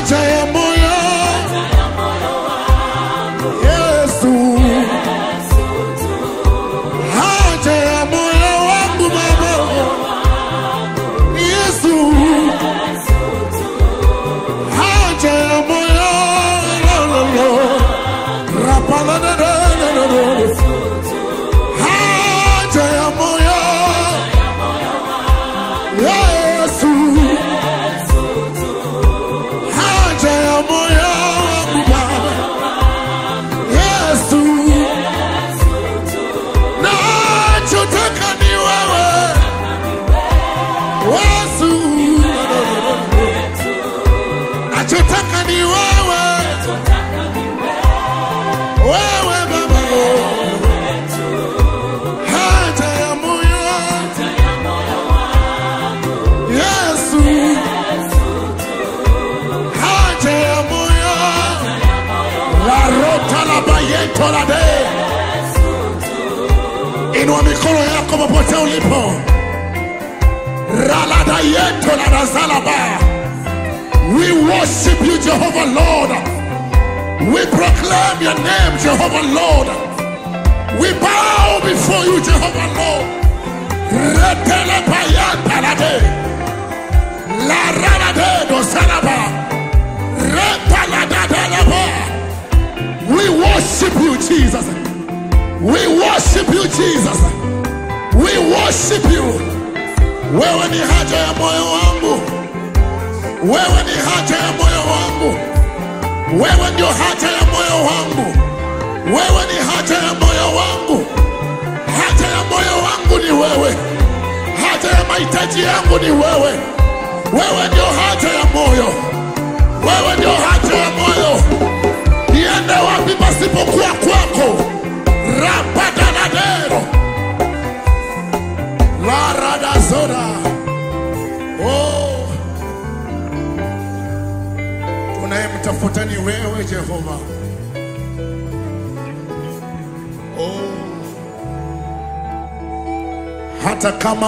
haja ya moyo, Yesu, haja ya moyo wangu Baba, Yesu, haja ya moyo, rapala na haja ya moyo, Yesu, haja ya moyo wangu Baba, Yesu, nachotaka ni wewe, Yesu, nachotaka ni wewe, wewe Baba, haja ya moyo, Yesu, haja ya moyo, la rota la bayeto la de. Inua mikono yako popote ulipo. Ralada yeto la razalaba. We worship you, Jehovah Lord. We proclaim your name, Jehovah Lord. We bow before you, Jehovah Lord. Retele bayanta la de. La ralade do salaba. Repalada de la ba. We worship you, Jesus. We worship you, Jesus. We worship you. Wewe ni haja ya moyo wangu. Wewe ni haja ya moyo wangu. Wewe ndio haja ya moyo wangu. Wewe ni haja ya moyo wangu. Haja ya moyo wangu ni wewe. Haja ya mahitaji yangu ni wewe. Wewe ndio haja ya moyo. Wewe ndio haja ya moyo. Niende wapi pasipokuwa kwako? Rapadanadero la radazora. Oh, tunayemtafuta ni wewe Jehova. Oh, hata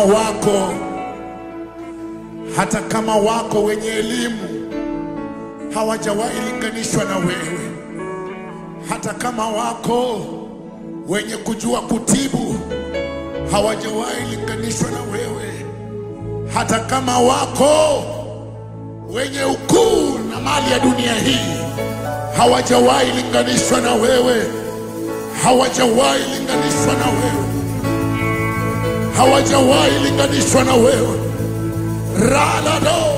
kama wako wenye elimu hawajawahi linganishwa na wewe. Hata kama wako wenye kujua kutibu hawajawahi linganishwa na wewe. Hata kama wako wenye ukuu na mali ya dunia hii hawajawahi linganishwa na wewe. Hawajawahi linganishwa na wewe. Hawajawahi linganishwa na wewe. Ralado